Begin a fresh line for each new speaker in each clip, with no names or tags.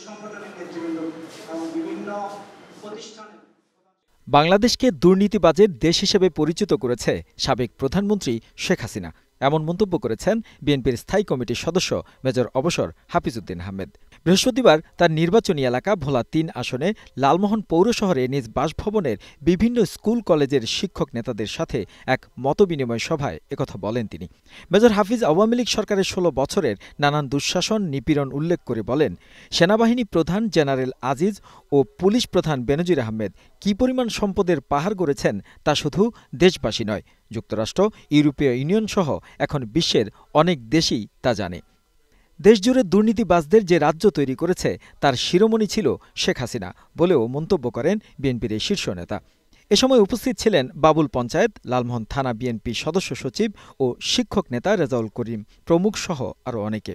সংগঠনের নেতৃবৃন্দ এবং বিভিন্ন প্রতিষ্ঠানে
বাংলাদেশকে দুর্নীতিবাজের দেশ হিসেবে পরিচিত করেছে সাবেক প্রধানমন্ত্রী শেখ হাসিনা, এমন মন্তব্য করেছেন বিএনপির স্থায়ী কমিটির সদস্য মেজর অবসর হাফিজউদ্দিন আহমেদ। বৃহস্পতিবার তার নির্বাচনী এলাকা ভোলা ৩ আসনে লালমোহন পৌর শহরে নিজ বাসভবনের বিভিন্ন স্কুল কলেজের শিক্ষক নেতাদের সাথে এক মতবিনিময় সভায় একথা বলেন তিনি। মেজর হাফিজ আওয়ামী লীগ সরকারের ১৬ বছরের নানান দুঃশাসন নিপীড়ন উল্লেখ করে বলেন, সেনাবাহিনী প্রধান জেনারেল আজিজ ও পুলিশ প্রধান বেনজির আহমেদ কী পরিমাণ সম্পদের পাহাড় গড়েছেন তা শুধু দেশবাসী নয়, যুক্তরাষ্ট্র, ইউরোপীয় ইউনিয়ন সহ এখন বিশ্বের অনেক দেশই তা জানে। দেশজুড়ে দুর্নীতিবাজদের যে রাজ্য তৈরি করেছে তার শিরোমণি ছিল শেখ হাসিনা বলেও মন্তব্য করেন বিএনপির এই শীর্ষ নেতা। এ সময় উপস্থিত ছিলেন বাবুল পঞ্চায়েত, লালমোহন থানা বিএনপি সদস্য সচিব ও শিক্ষক নেতা রেজাউল করিম প্রমুখ সহ আরও অনেকে।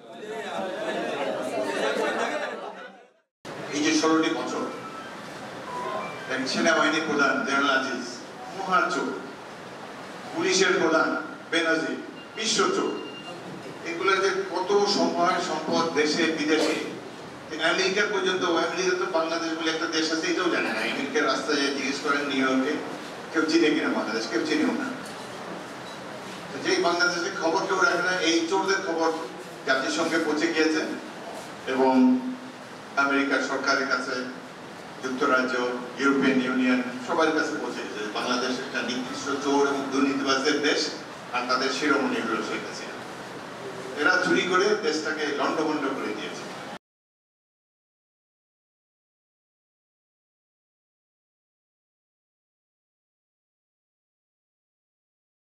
এই যে ১৬টি বছর সেনাবাহিনী প্রধান জেনারেল আজিজ মহার চোর, পুলিশের প্রধান বেনজির বিশ্ব চোর, এগুলো যে কত সম্পদ দেশে বিদেশে, আমেরিকা পর্যন্ত, আমেরিকা তো বাংলাদেশ বলে একটা দেশ আছে এটাও জানে না। আমেরিকার রাস্তায় জিজ্ঞেস করেন নিউ ইয়র্কে, কেউ চিনে কিনা বাংলাদেশ, কেউ চিনেও না। যে বাংলাদেশের খবর কেউ রাখে না, এই চোরদের খবর জাতিসংঘে পৌঁছে গিয়েছে এবং আমেরিকার সরকারের কাছে, যুক্তরাজ্য, ইউরোপিয়ান ইউনিয়ন সবার কাছে পৌঁছে গেছে। বাংলাদেশ একটা নির্দিষ্ট চোর এবং দুর্নীতিবাজদের দেশ, আর তাদের শিরোমণি হলো শেখ হাসিনা। এরা চুরি করে দেশটাকে লন্ডভন্ড করে দিয়েছে।